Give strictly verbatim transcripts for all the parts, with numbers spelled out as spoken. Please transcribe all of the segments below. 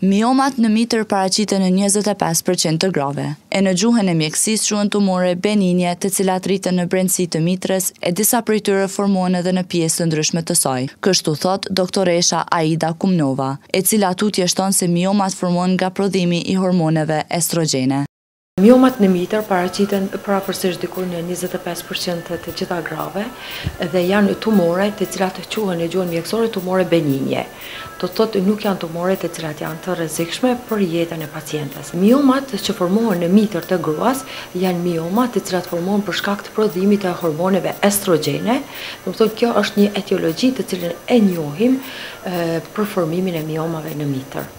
Miomat në mitër paraqiten në njëzet e pesë përqind të grave. E në gjuhën e mjekësisë quhen tumore beninje, të cilat rriten në brendësi të mitrës, e disa prej tyre formohen edhe në pjesë të ndryshme të saj. Kështu thot doktoresha Aida Kumnova, e cila tutje shton se miomat formohen nga prodhimi i hormoneve estrogjene. Miomat në mitër paraqiten parapërsisht diku në njëzet e pesë përqind të gjitha grave dhe janë tumore të cilat quhen në gjuhën mjekësore tumore beninje. Do të thotë nuk janë tumore të cilat janë të rrezikshme për jetën e pacientes. Miomat që formohen në mitër të gruas janë miomat të cilat formohen për shkak të prodhimit të hormoneve estrogjene. Do të thotë kjo është një etiologji të cilën e njohim e, për formimin e miomave në mitër.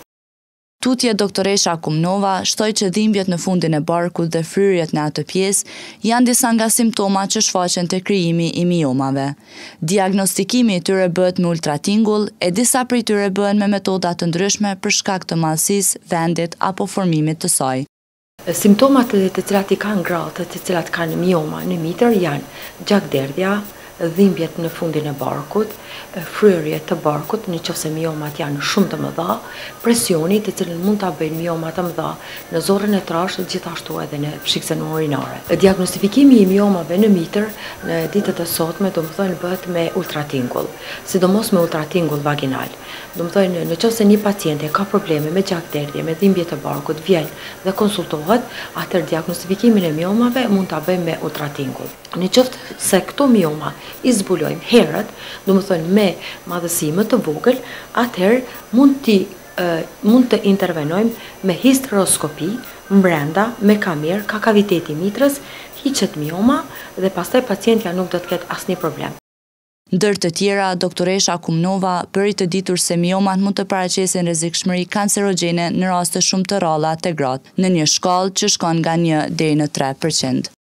Tutje doktoresha Kumnova shtoi që dhimbjet në fundin e barkut dhe fryrjet në atë pjesë janë disa nga simptomat që shfaqen te krijimi i miomave. Diagnostikimi i tyre bëhet me ultratingull e disa prej tyre bëhen me metoda të ndryshme për shkak të madhësisë, vendit apo formimit të saj. Simptomat të cilat i kanë gratë, të cilat kanë mioma në mitër janë gjakderdhja, dhimbjet në fundin e barkut, fryrje të barkut nëse miomat janë shumë të mëdha, presioni të cilën mund ta bëjnë mioma të mëdha në zorrën e trashët, gjithashtu edhe në pshiksen urinare. Diagnostifikimi i miomave në mitër në ditët e sotme do të thonë bëhet me ultratingull, sidomos me ultratingull vaginal. Do të thonë nëse një paciente ka probleme me gjakderdhje, me dhimbje të barkut, vjen dhe konsultohet, atëherë diagnostifikimin e miomave mund ta bëjmë me ultratingull. Në qoftë se këto mioma i zbulojmë herët, do të thonë me madhësi më të vogël, atëherë mund të mund të intervenojmë me histeroskopi brenda me kamerë ka kaviteti mitrës, hiqet mioma dhe pastaj pacientja nuk do të ketë asnjë problem. Ndër të tjera, doktoresha Kumnova bëri të ditur se miomat mund të paraqesin rrezikshmëri kancerogjene në raste shumë të rralla te gratë, në një shkallë që shkon nga një deri në tre përqind.